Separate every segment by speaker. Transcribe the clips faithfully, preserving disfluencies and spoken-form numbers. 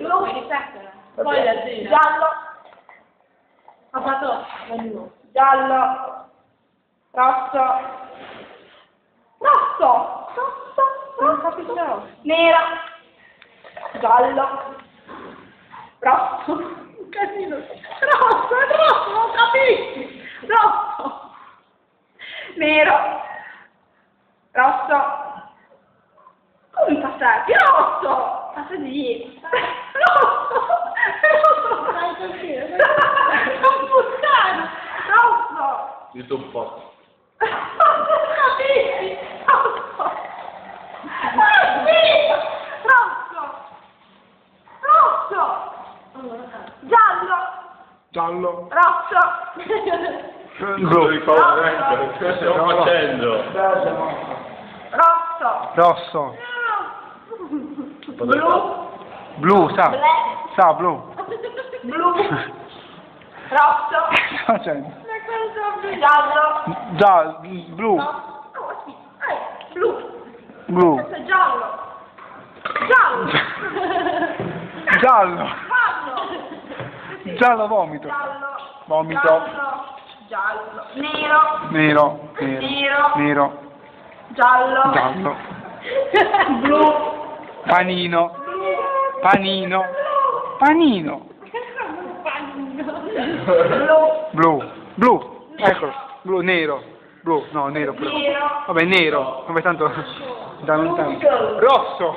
Speaker 1: Blu.
Speaker 2: Poi la Z.
Speaker 1: Giallo.
Speaker 2: Ha fatto la
Speaker 1: Giallo. Rosso. Rosso. Rosso. Rosso. Nero. Giallo. Rosso. Un casino. Rosso, è rosso, non capisci. Rosso. Nero. Rosso. Come passare? Rosso. Passa di. Rosso. Rosso. Non buttare. Rosso.
Speaker 3: YouTube post.
Speaker 1: Non capisci. Rosso. Rosso. Rosso. Giallo.
Speaker 4: Giallo.
Speaker 1: Rosso.
Speaker 3: Blu. Cosa stiamo facendo?
Speaker 1: Rosso.
Speaker 4: Rosso.
Speaker 1: Blu.
Speaker 4: Blu, sa. Sa, blu.
Speaker 1: Blu. Rosso.
Speaker 4: Che sta facendo?
Speaker 1: Giallo.
Speaker 4: Giallo. Blu.
Speaker 1: No, sì. Eh, blu.
Speaker 4: Blu.
Speaker 1: Questo è giallo. Giallo.
Speaker 4: Giallo.
Speaker 1: Giallo.
Speaker 4: Giallo vomito.
Speaker 1: Giallo.
Speaker 4: Vomito.
Speaker 1: Giallo. Giallo. Nero.
Speaker 4: Nero. Nero.
Speaker 1: Nero.
Speaker 4: Nero.
Speaker 1: Giallo.
Speaker 4: Giallo.
Speaker 1: Blu.
Speaker 4: Panino. Panino. Panino.
Speaker 1: Blu.
Speaker 4: Blu. Blu. Eccolo. Blu. Nero. Blu. No, nero. Però.
Speaker 1: Nero.
Speaker 4: Vabbè, nero. Vabbè, tanto da lontano. Rosso.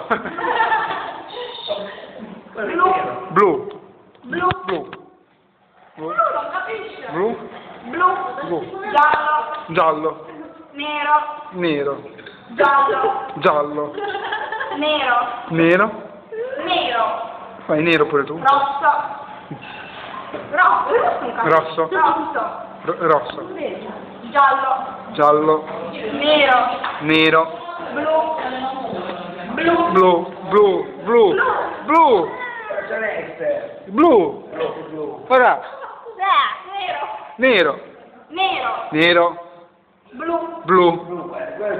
Speaker 1: Blu.
Speaker 4: Blu.
Speaker 1: Blu.
Speaker 4: Blu.
Speaker 1: Blu, non capisce.
Speaker 4: Blu.
Speaker 1: Blu.
Speaker 4: Blu.
Speaker 1: Giallo.
Speaker 4: Giallo.
Speaker 1: Nero.
Speaker 4: Nero.
Speaker 1: Giallo.
Speaker 4: Giallo.
Speaker 1: Nero.
Speaker 4: Nero.
Speaker 1: Nero.
Speaker 4: Fai nero pure tu.
Speaker 1: Rosso. Rosso.
Speaker 4: Rosso.
Speaker 1: Rosso.
Speaker 4: R- rosso.
Speaker 1: Giallo.
Speaker 4: Giallo.
Speaker 1: Nero.
Speaker 4: Nero.
Speaker 1: Blu. Blu.
Speaker 4: Blu. Blu. Blu. Blu. Blu.
Speaker 3: Blu.
Speaker 4: Ora.
Speaker 1: Nero.
Speaker 4: Nero.
Speaker 1: Nero.
Speaker 4: Nero.
Speaker 1: Blu.
Speaker 4: Blu.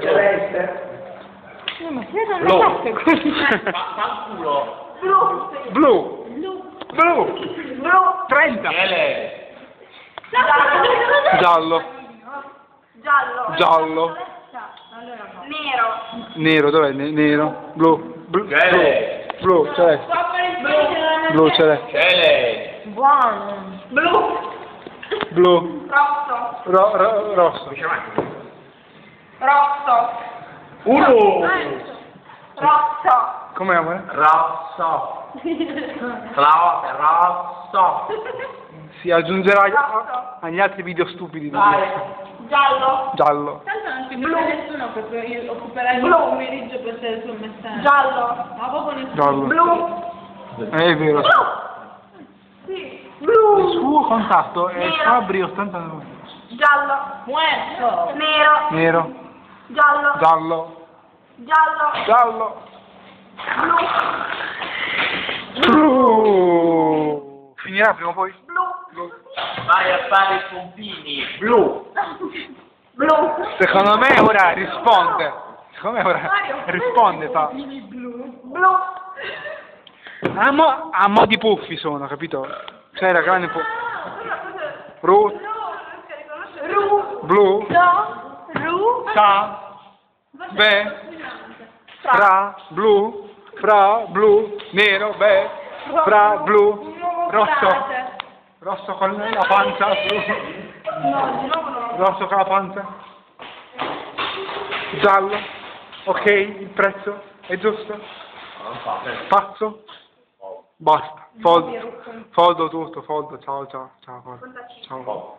Speaker 3: Fanculo.
Speaker 1: Blu.
Speaker 4: Blu. Blu.
Speaker 1: Blu.
Speaker 4: trenta.
Speaker 3: Ele.
Speaker 1: Giallo.
Speaker 4: Giallo.
Speaker 1: Giallo.
Speaker 4: Giallo.
Speaker 1: Nero.
Speaker 4: Nero, dov'è? Ne- Nero. Blu. Blu. Blu.
Speaker 3: Ele.
Speaker 4: Blu, celeste. Blu, celeste.
Speaker 3: Ele.
Speaker 2: Buono.
Speaker 1: Blu.
Speaker 4: Blu.
Speaker 1: Rosso.
Speaker 4: Ro- ro- rosso.
Speaker 1: Rosso.
Speaker 3: Uno.
Speaker 1: Rosso.
Speaker 4: Com'è, amore?
Speaker 3: Rosso. Claudio, rosso.
Speaker 4: Si aggiungerà
Speaker 1: Rosso.
Speaker 4: agli altri video stupidi di
Speaker 1: Vai. Giallo.
Speaker 4: Giallo.
Speaker 2: Tanto non ci blu. Nessuno perché io occuperai il
Speaker 1: Blu.
Speaker 2: pomeriggio per stare sul messaggio.
Speaker 1: Giallo.
Speaker 2: Ma proprio nessuno.
Speaker 4: Giallo.
Speaker 1: Blu.
Speaker 4: Eh, è vero.
Speaker 1: Blu. Sì. Blu.
Speaker 4: Il suo contatto è
Speaker 1: Nero.
Speaker 4: Fabri ottantanove.
Speaker 1: Giallo.
Speaker 2: Muerto.
Speaker 1: Nero.
Speaker 4: Nero.
Speaker 1: Giallo.
Speaker 4: Giallo.
Speaker 1: Giallo.
Speaker 4: Giallo.
Speaker 1: Blu.
Speaker 4: Blu. Finirà prima o poi?
Speaker 1: Blu.
Speaker 3: Vai a fare i pompini. Blu.
Speaker 1: Blu.
Speaker 4: Secondo me ora risponde. Secondo me ora risponde, fa.
Speaker 1: Blu.
Speaker 4: A mo', a mo' di puffi sono, capito? Cioè la grande puffi. Ru.
Speaker 1: Ru.
Speaker 4: Blu.
Speaker 1: Do. Ru.
Speaker 4: Sa. Be. Fra. Blu. Fra. Blu. Nero. Be. Fra. Blu. Rosso. Rosso con la pancia. Blu.
Speaker 1: No, di nuovo no.
Speaker 4: Rosso con la pancia. Giallo. Ok, il prezzo è giusto?
Speaker 3: Non fa.
Speaker 4: Pazzo? Basta. Foldo. Foldo tutto, foldo. Ciao, ciao, ciao. Ciao.